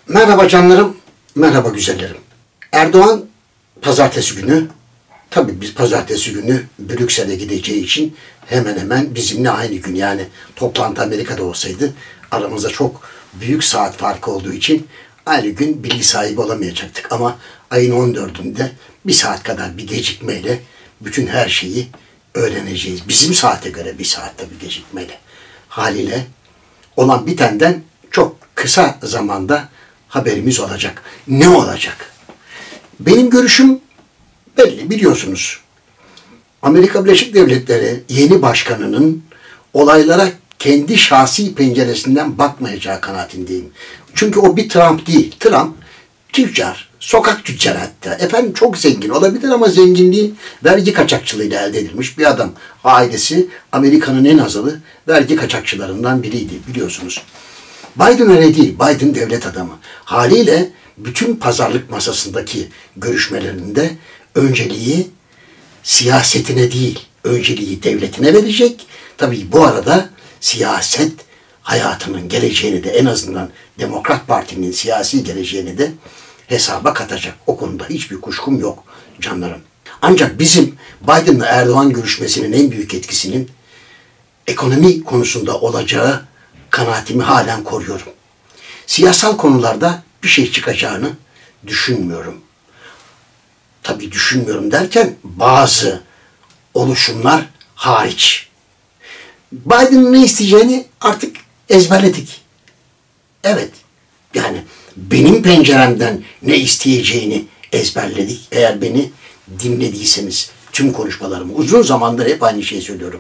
Merhaba canlarım, merhaba güzellerim. Erdoğan pazartesi günü, tabii biz pazartesi günü Brüksel'e gideceği için hemen hemen bizimle aynı gün, yani toplantı Amerika'da olsaydı aramızda çok büyük saat farkı olduğu için aynı gün bilgi sahibi olamayacaktık. Ama ayın 14'ünde bir saat kadar bir gecikmeyle bütün her şeyi öğreneceğiz. Bizim saate göre bir saatte bir gecikmeyle. Haliyle olan bitenden çok kısa zamanda haberimiz olacak. Ne olacak? Benim görüşüm belli, biliyorsunuz. Amerika Birleşik Devletleri yeni başkanının olaylara kendi şahsi penceresinden bakmayacağı kanaatindeyim. Çünkü o bir Trump değil. Trump tüccar, sokak tüccarı hatta. Efendim çok zengin olabilir ama zenginliği vergi kaçakçılığıyla elde edilmiş bir adam. Ailesi Amerika'nın en azılı vergi kaçakçılarından biriydi, biliyorsunuz. Biden öyle değil. Biden devlet adamı. Haliyle bütün pazarlık masasındaki görüşmelerinde önceliği siyasetine değil, önceliği devletine verecek. Tabii bu arada siyaset hayatının geleceğini de, en azından Demokrat Parti'nin siyasi geleceğini de hesaba katacak. O konuda hiçbir kuşkum yok canlarım. Ancak bizim Biden'la Erdoğan görüşmesinin en büyük etkisinin ekonomi konusunda olacağı kanaatimi halen koruyorum. Siyasal konularda bir şey çıkacağını düşünmüyorum. Tabii düşünmüyorum derken bazı oluşumlar hariç. Biden'ın ne isteyeceğini artık ezberledik. Evet, yani benim penceremden ne isteyeceğini ezberledik. Eğer beni dinlediyseniz tüm konuşmalarımı, uzun zamandır hep aynı şeyi söylüyorum.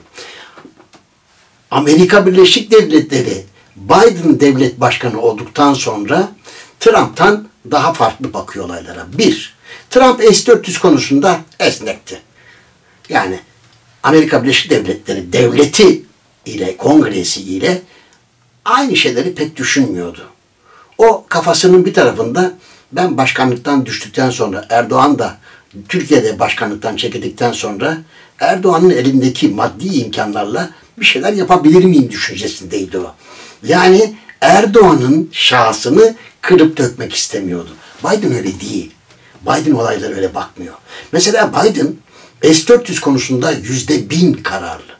Amerika Birleşik Devletleri Biden devlet başkanı olduktan sonra Trump'tan daha farklı bakıyor olaylara. Bir, Trump S-400 konusunda esnekti. Yani Amerika Birleşik Devletleri devleti ile, kongresi ile aynı şeyleri pek düşünmüyordu. O kafasının bir tarafında ben başkanlıktan düştükten sonra, Erdoğan da Türkiye'de başkanlıktan çekildikten sonra Erdoğan'ın elindeki maddi imkanlarla bir şeyler yapabilir miyim düşüncesindeydi o. Yani Erdoğan'ın şahsını kırıp dökmek istemiyordu. Biden öyle değil. Biden olaylara öyle bakmıyor. Mesela Biden S-400 konusunda %1000 kararlı.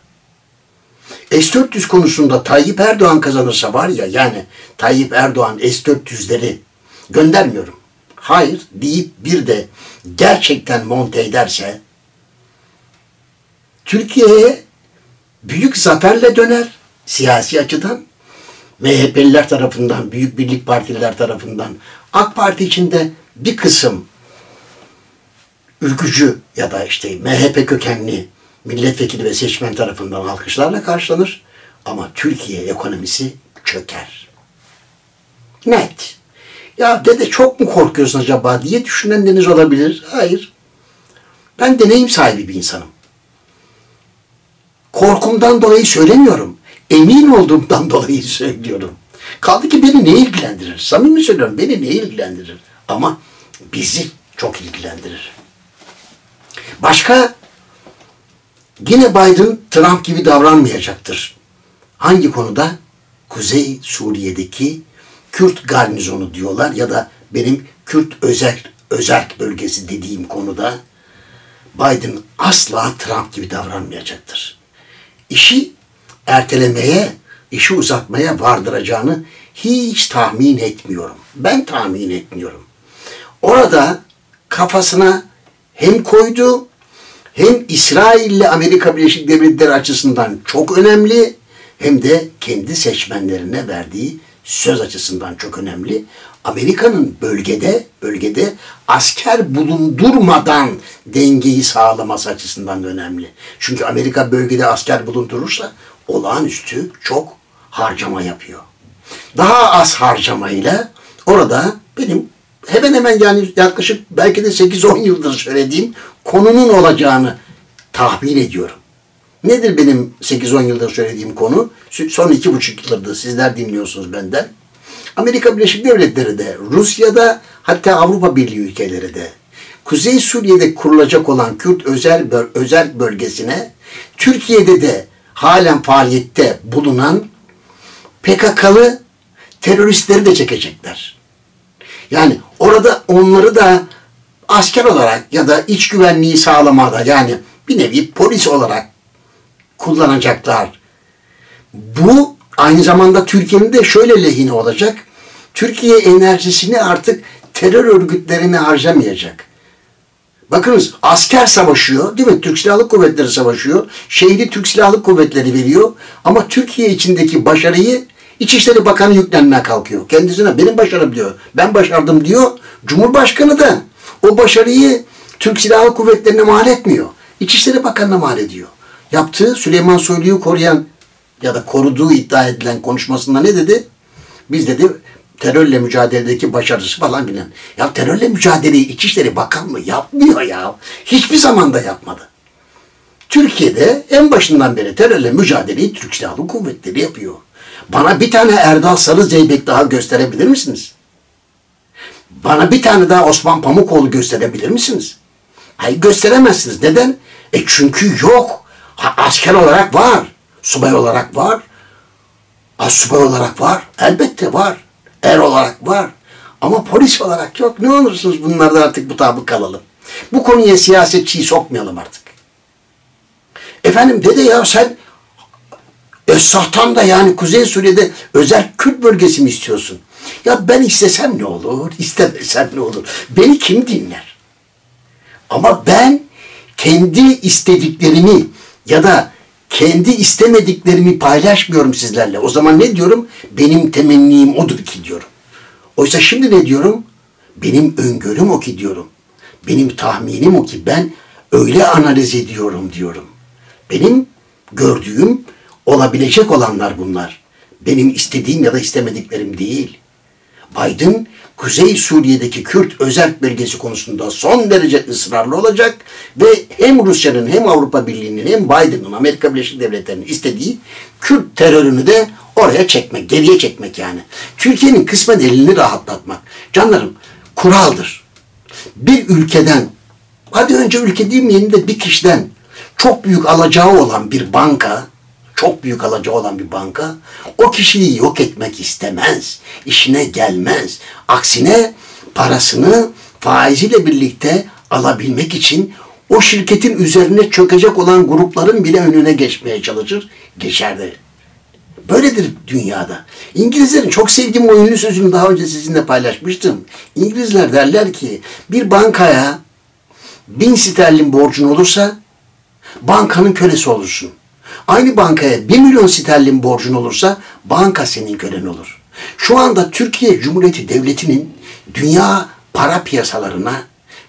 S-400 konusunda Tayyip Erdoğan kazanırsa var ya, yani Tayyip Erdoğan S-400'leri göndermiyorum, hayır deyip bir de gerçekten monte ederse Türkiye'ye büyük zaferle döner siyasi açıdan. MHP'liler tarafından, Büyük Birlik Partililer tarafından, AK Parti içinde bir kısım ülkücü ya da işte MHP kökenli milletvekili ve seçmen tarafından alkışlarla karşılanır. Ama Türkiye ekonomisi çöker. Net. Ya dede çok mu korkuyorsun acaba diye düşünenleriniz olabilir. Hayır. Ben deneyim sahibi bir insanım. Korkumdan dolayı söylemiyorum. Emin olduğumdan dolayı söylüyorum. Kaldı ki beni ne ilgilendirir? Samimi söylüyorum, beni ne ilgilendirir? Ama bizi çok ilgilendirir. Başka, yine Biden Trump gibi davranmayacaktır. Hangi konuda? Kuzey Suriye'deki Kürt garnizonu diyorlar ya da benim Kürt özerk bölgesi dediğim konuda Biden asla Trump gibi davranmayacaktır. İşi ertelemeye, işi uzatmaya vardıracağını hiç tahmin etmiyorum. Ben tahmin etmiyorum. Orada kafasına hem koydu, hem İsrail ile Amerika Birleşik Devletleri açısından çok önemli, hem de kendi seçmenlerine verdiği söz açısından çok önemli. Amerika'nın bölgede asker bulundurmadan dengeyi sağlaması açısından da önemli. Çünkü Amerika bölgede asker bulundurursa olağanüstü çok harcama yapıyor. Daha az harcamayla orada benim hemen hemen, yani yaklaşık belki de 8-10 yıldır söylediğim konunun olacağını tahmin ediyorum. Nedir benim 8-10 yıldır söylediğim konu? Son 2,5 yıldır sizler dinliyorsunuz benden. Amerika Birleşik Devletleri de, Rusya'da, hatta Avrupa Birliği ülkeleri de Kuzey Suriye'de kurulacak olan Kürt özel bölgesine Türkiye'de de halen faaliyette bulunan PKK'lı teröristleri de çekecekler. Yani orada onları da asker olarak ya da iç güvenliği sağlamada, yani bir nevi polis olarak kullanacaklar. Bu aynı zamanda Türkiye'nin de şöyle lehine olacak. Türkiye enerjisini artık terör örgütlerine harcamayacak. Bakınız, asker savaşıyor, değil mi? Türk Silahlı Kuvvetleri savaşıyor. Şehri Türk Silahlı Kuvvetleri veriyor. Ama Türkiye içindeki başarıyı İçişleri Bakanı yüklenmeye kalkıyor. Kendisine benim başarım diyor. Ben başardım diyor. Cumhurbaşkanı da o başarıyı Türk Silahlı Kuvvetleri'ne mal etmiyor. İçişleri Bakanı'na mal ediyor. Yaptığı Süleyman Soylu'yu koruyan ya da koruduğu iddia edilen konuşmasında ne dedi? Biz dedi terörle mücadeledeki başarısı falan filan. Ya terörle mücadeleyi İçişleri Bakanlığı yapmıyor ya. Hiçbir zaman da yapmadı. Türkiye'de en başından beri terörle mücadeleyi Türk Silahlı Kuvvetleri yapıyor. Bana bir tane Erdal Sarı Zeybek daha gösterebilir misiniz? Bana bir tane daha Osman Pamukoğlu gösterebilir misiniz? Hayır, gösteremezsiniz. Neden? Çünkü yok. Asker olarak var. Subay olarak var. Asubay olarak var. Elbette var. Er olarak var. Ama polis olarak yok. Ne olursunuz bunlarda artık mutabık kalalım. Bu konuya siyasetçiyi sokmayalım artık. Efendim dede ya sen Esah'tan da, yani Kuzey Suriye'de özel Kürt bölgesi mi istiyorsun? Ya ben istesem ne olur, istemesem ne olur? Beni kim dinler? Ama ben kendi istediklerimi ya da kendi istemediklerimi paylaşmıyorum sizlerle. O zaman ne diyorum? Benim temennim odur ki diyorum. Oysa şimdi ne diyorum? Benim öngörüm o ki diyorum. Benim tahminim o ki ben öyle analiz ediyorum diyorum. Benim gördüğüm olabilecek olanlar bunlar. Benim istediğim ya da istemediklerim değil. Biden, Kuzey Suriye'deki Kürt özerk bölgesi konusunda son derece ısrarlı olacak ve hem Rusya'nın hem Avrupa Birliği'nin hem Biden'ın, Amerika Birleşik Devletleri'nin istediği Kürt terörünü de oraya çekmek, geriye çekmek yani. Türkiye'nin kısmen elini rahatlatmak. Canlarım, kuraldır. Bir ülkeden, hadi önce ülke demeyelim de bir kişiden çok büyük alacağı olan bir banka, o kişiyi yok etmek istemez. İşine gelmez. Aksine parasını faiziyle birlikte alabilmek için o şirketin üzerine çökecek olan grupların bile önüne geçmeye çalışır. Geçer de. Böyledir dünyada. İngilizlerin çok sevdiğim o ünlü sözünü daha önce sizinle paylaşmıştım. İngilizler derler ki bir bankaya 1000 sterlin borcun olursa bankanın kölesi olursun. Aynı bankaya 1 milyon sterlin borcun olursa banka senin kölen olur. Şu anda Türkiye Cumhuriyeti Devleti'nin dünya para piyasalarına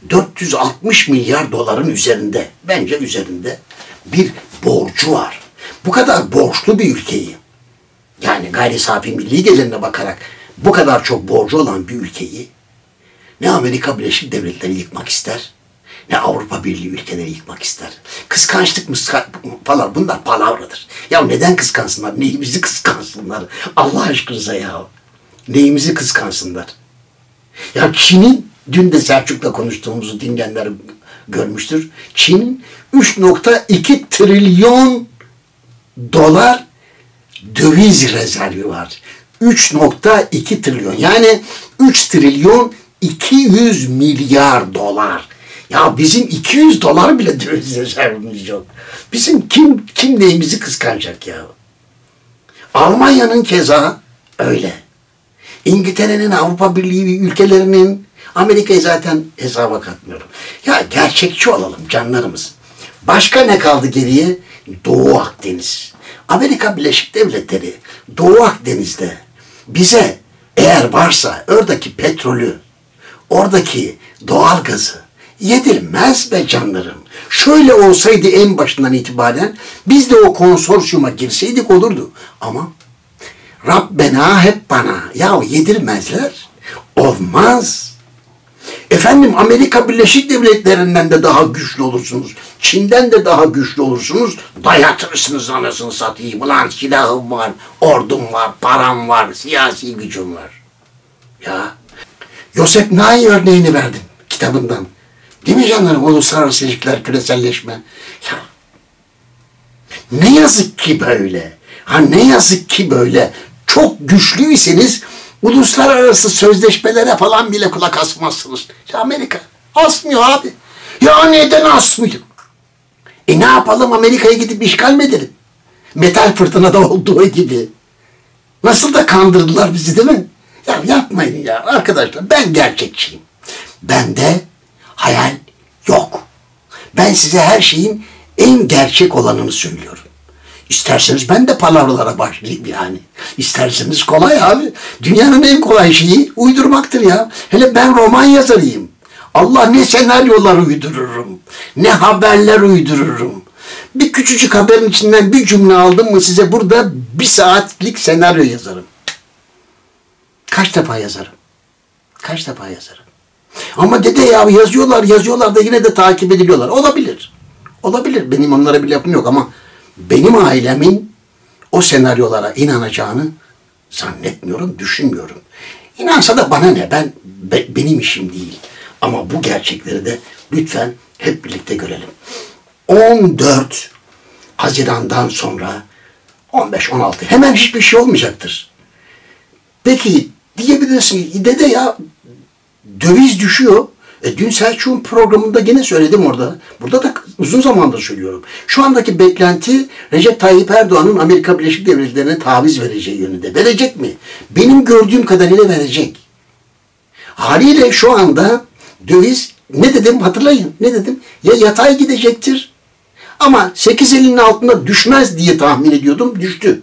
460 milyar doların üzerinde, bence üzerinde bir borcu var. Bu kadar borçlu bir ülkeyi, yani gayri safi milli gelirine bakarak bu kadar çok borcu olan bir ülkeyi ne Amerika Birleşik Devletleri yıkmak ister, ne Avrupa Birliği ülkeleri yıkmak ister. Kıskançlık falan bunlar palavradır. Ya neden kıskansınlar? Neyimizi kıskansınlar? Allah aşkınıza ya. Neyimizi kıskansınlar? Ya Çin'in, dün de Selçuk'la konuştuğumuzu dinleyenler görmüştür. Çin'in 3,2 trilyon dolar döviz rezervi var. 3,2 trilyon. Yani 3 trilyon 200 milyar dolar. Ya bizim 200 dolar bile döviz rezervimiz yok. Bizim kim neyimizi kıskanacak ya? Almanya'nın keza öyle. İngiltere'nin, Avrupa Birliği ülkelerinin, Amerika'yı zaten hesaba katmıyorum. Ya gerçekçi olalım canlarımız. Başka ne kaldı geriye? Doğu Akdeniz. Amerika Birleşik Devletleri Doğu Akdeniz'de bize eğer varsa oradaki petrolü, oradaki doğalgazı yedirmez be canlarım. Şöyle olsaydı en başından itibaren biz de o konsorsiyuma girseydik olurdu. Ama Rabbena hep bana. Ya yedirmezler. Olmaz. Efendim Amerika Birleşik Devletleri'nden de daha güçlü olursunuz. Çin'den de daha güçlü olursunuz. Dayatırsınız anasını satayım. Ulan silahım var, ordum var, param var, siyasi gücüm var. Ya Joseph Nye örneğini verdim kitabından. Değil mi canlarım? Uluslararası ilişkiler, küreselleşme. Ya ne yazık ki böyle. Ne yazık ki böyle. Çok güçlüyseniz Uluslararası sözleşmelere falan bile kulak asmazsınız. Ya Amerika asmıyor abi. Ya neden asmıyor? Ne yapalım, Amerika'ya gidip işgal mi edelim? Metal fırtınada olduğu gibi. Nasıl da kandırdılar bizi, değil mi? Ya yapmayın ya arkadaşlar, ben gerçekçiyim. Bende hayal yok. Ben size her şeyin en gerçek olanını söylüyorum. İsterseniz ben de palavralara başlayayım yani. İsterseniz kolay abi. Dünyanın en kolay şeyi uydurmaktır ya. Hele ben roman yazarıyım. Allah, ne senaryolar uydururum. Ne haberler uydururum. Bir küçücük haberin içinden bir cümle aldım mı size burada 1 saatlik senaryo yazarım. Kaç defa yazarım? Kaç defa yazarım? Ama dede ya yazıyorlar da yine de takip ediliyorlar. Olabilir. Olabilir. Benim onlara bir lafım yok ama benim ailemin o senaryolara inanacağını zannetmiyorum, düşünmüyorum. İnansa da bana ne? Benim işim değil. Ama bu gerçekleri de lütfen hep birlikte görelim. 14 Haziran'dan sonra 15-16 hemen hiçbir şey olmayacaktır. Peki diyebilirsin, dede ya döviz düşüyor. Dün Selçuk'un programında gene söyledim orada. Burada da uzun zamandır söylüyorum. Şu andaki beklenti Recep Tayyip Erdoğan'ın Amerika Birleşik Devletleri'ne taviz vereceği yönünde. Verecek mi? Benim gördüğüm kadarıyla verecek. Haliyle şu anda döviz, ne dedim hatırlayın, ne dedim? Ya yatay gidecektir ama 8.50'nin altında düşmez diye tahmin ediyordum, düştü.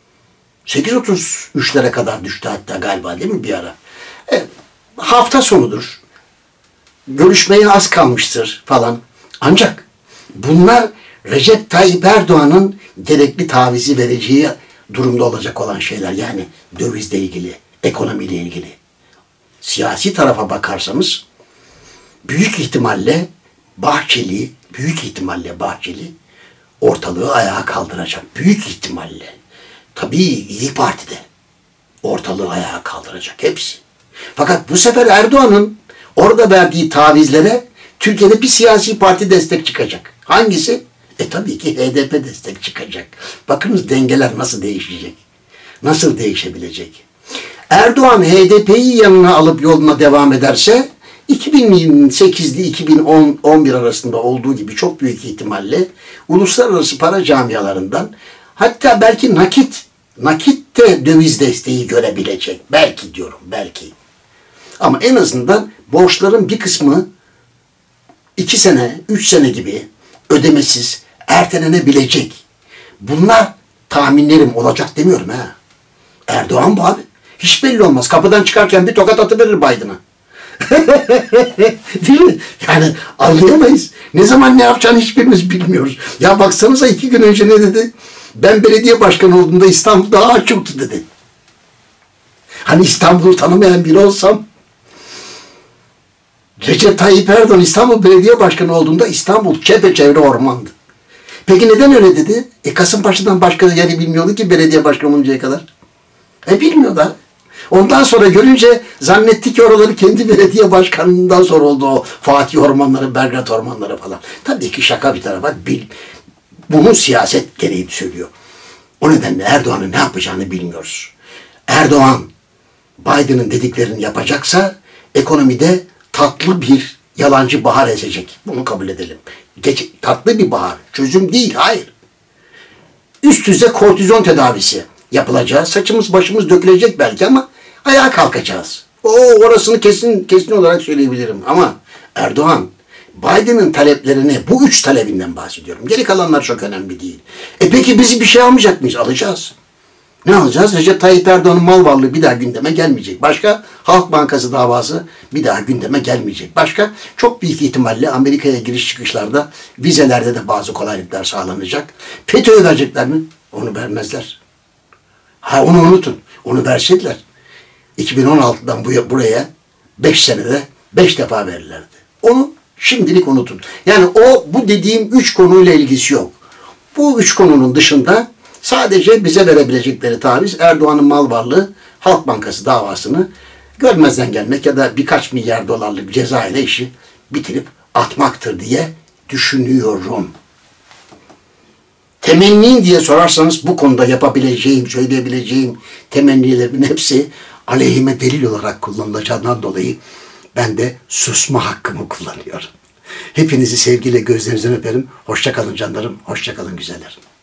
8.33'lere kadar düştü hatta galiba, değil mi bir ara? Hafta sonudur. Görüşmeye az kalmıştır falan. Ancak bunlar Recep Tayyip Erdoğan'ın gerekli tavizi vereceği durumda olacak olan şeyler. Yani dövizle ilgili, ekonomiyle ilgili. Siyasi tarafa bakarsanız büyük ihtimalle Bahçeli ortalığı ayağa kaldıracak. Büyük ihtimalle. Tabii İYİ Parti'de ortalığı ayağa kaldıracak hepsi. Fakat bu sefer Erdoğan'ın orada verdiği tavizlere Türkiye'de bir siyasi parti destek çıkacak. Hangisi? Tabii ki HDP destek çıkacak. Bakınız dengeler nasıl değişecek. Nasıl değişebilecek? Erdoğan HDP'yi yanına alıp yoluna devam ederse 2008'li 2011 arasında olduğu gibi çok büyük ihtimalle uluslararası para camialarından, hatta belki nakit de döviz desteği görebilecek. Belki diyorum, belki. Ama en azından borçların bir kısmı 2 sene, 3 sene gibi ödemesiz ertelenebilecek. Bunlar tahminlerim, olacak demiyorum ha. Erdoğan bu abi. Hiç belli olmaz. Kapıdan çıkarken bir tokat atıverir Biden'a. Değil mi? Yani anlayamayız. Ne zaman ne yapacağını hiçbirimiz bilmiyoruz. Ya baksanıza 2 gün önce ne dedi? Ben belediye başkanı olduğumda İstanbul daha açıktı dedi. Hani İstanbul'u tanımayan biri olsam, Recep Tayyip Erdoğan İstanbul Belediye Başkanı olduğunda İstanbul çepeçevre ormandı. Peki neden öyle dedi? Kasımpaşa'dan başka yeri bilmiyordu ki belediye başkanı oluncaya kadar. Bilmiyor da. Ondan sonra görünce zannetti ki oraları kendi belediye başkanından sonra oldu, o Fatih ormanları, Belgrad ormanları falan. Tabii ki şaka bir tarafa, bunun siyaset gereği söylüyor. O nedenle Erdoğan'ın ne yapacağını bilmiyoruz. Erdoğan Biden'ın dediklerini yapacaksa ekonomide tatlı bir yalancı bahar esecek. Bunu kabul edelim. Tatlı bir bahar. Çözüm değil, hayır. Üst düzey kortizon tedavisi yapılacak. Saçımız başımız dökülecek belki ama ayağa kalkacağız. Orasını kesin olarak söyleyebilirim. Ama Erdoğan Biden'ın taleplerini, bu 3 talebinden bahsediyorum. Geri kalanlar çok önemli değil. Peki biz bir şey almayacak mıyız? Alacağız. Ne alacağız? Recep Tayyip Erdoğan'ın mal varlığı bir daha gündeme gelmeyecek. Başka? Halk Bankası davası bir daha gündeme gelmeyecek. Başka? Çok büyük ihtimalle Amerika'ya giriş çıkışlarda, vizelerde de bazı kolaylıklar sağlanacak. FETÖ'ye verecekler mi? Onu vermezler. Onu unutun. Onu verseydiler 2016'dan buraya 5 senede 5 defa verirlerdi. Onu şimdilik unutun. Yani bu dediğim 3 konuyla ilgisi yok. Bu 3 konunun dışında sadece bize verebilecekleri taviz Erdoğan'ın mal varlığı, Halk Bankası davasını görmezden gelmek ya da birkaç milyar dolarlık ceza ile işi bitirip atmaktır diye düşünüyorum. Temennin diye sorarsanız bu konuda yapabileceğim, söyleyebileceğim temennilerimin hepsi aleyhime delil olarak kullanılacağından dolayı ben de susma hakkımı kullanıyorum. Hepinizi sevgiyle gözlerinizden öperim. Hoşça kalın canlarım, hoşça kalın güzellerim.